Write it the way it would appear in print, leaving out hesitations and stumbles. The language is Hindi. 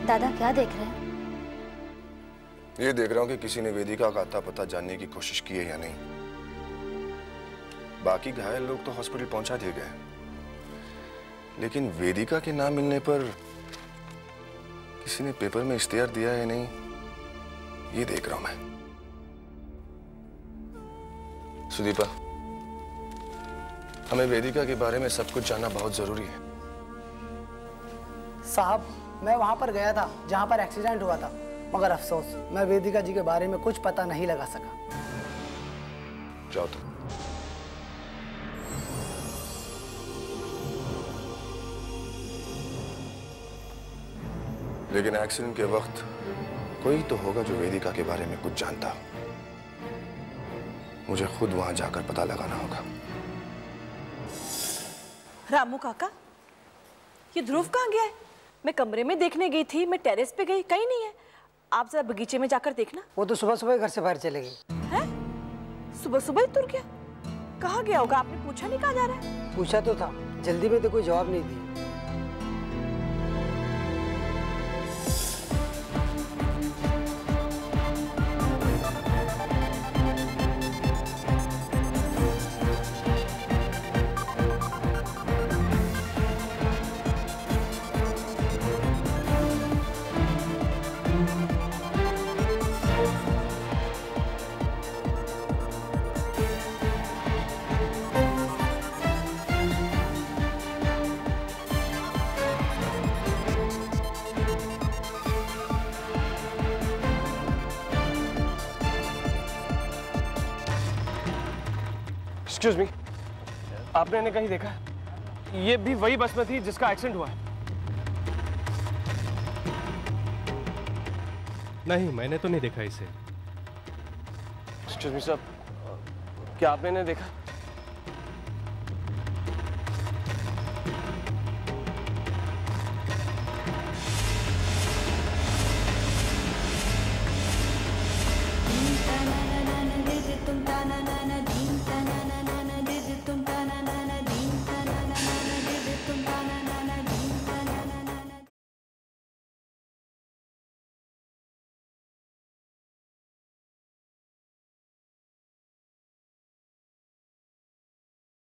दादा क्या देख रहे हैं? ये देख रहा हूँ कि किसी ने वेदिका का आता पता जानने की कोशिश की है या नहीं। बाकी घायल लोग तो हॉस्पिटल पहुंचा दिए गए, लेकिन वेदिका के नाम मिलने पर किसी ने पेपर में इश्तिहार दिया है या नहीं, ये देख रहा हूं मैं। सुदीपा, हमें वेदिका के बारे में सब कुछ जानना बहुत जरूरी है। साहब, मैं वहां पर गया था जहां पर एक्सीडेंट हुआ था, मगर अफसोस मैं वेदिका जी के बारे में कुछ पता नहीं लगा सका। जाओ तुम। लेकिन एक्सीडेंट के वक्त कोई तो होगा जो वेदिका के बारे में कुछ जानता हो। मुझे खुद वहां जाकर पता लगाना होगा। रामू काका, ये ध्रुव कहाँ गया है? मैं कमरे में देखने गई थी, मैं टेरेस पे गई, कहीं नहीं है। आप जरा बगीचे में जाकर देखना। वो तो सुबह सुबह घर से बाहर चले गई। हैं? सुबह सुबह ही तुर गया? कहाँ गया होगा? आपने पूछा नहीं कहाँ जा रहा है? पूछा तो था, जल्दी में तो कोई जवाब नहीं दिया। एक्सक्यूज मी, आपने इन्हें कहीं देखा? ये भी वही बस में थी जिसका एक्सीडेंट हुआ है। नहीं, मैंने तो नहीं देखा इसे। एक्सक्यूज मी सर, क्या आपने इन्हें देखा? तुम